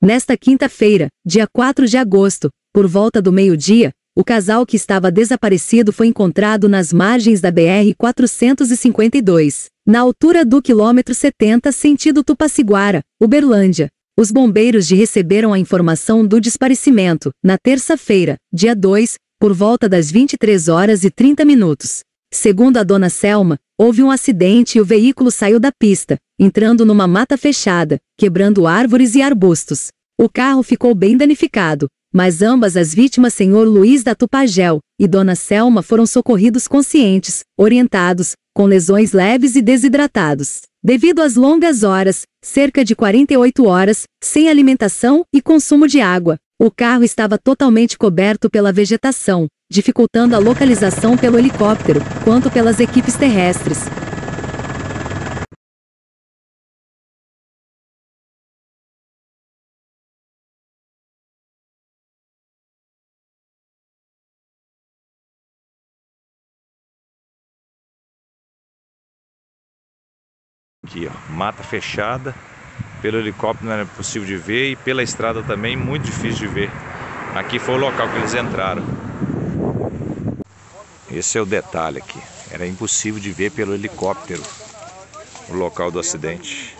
Nesta quinta-feira, dia 4 de agosto, por volta do meio-dia, o casal que estava desaparecido foi encontrado nas margens da BR-452, na altura do quilômetro 70 sentido Tupaciguara, Uberlândia. Os bombeiros receberam a informação do desaparecimento, na terça-feira, dia 2, por volta das 23h30. Segundo a dona Selma, houve um acidente e o veículo saiu da pista, entrando numa mata fechada, quebrando árvores e arbustos. O carro ficou bem danificado, mas ambas as vítimas, senhor Luiz da Tupagel e dona Selma, foram socorridos conscientes, orientados, com lesões leves e desidratados. Devido às longas horas, cerca de 48 horas, sem alimentação e consumo de água, o carro estava totalmente coberto pela vegetação, dificultando a localização pelo helicóptero, quanto pelas equipes terrestres. Aqui, ó, mata fechada, pelo helicóptero não era possível de ver e pela estrada também muito difícil de ver. Aqui foi o local que eles entraram. Esse é o detalhe aqui, era impossível de ver pelo helicóptero o local do acidente.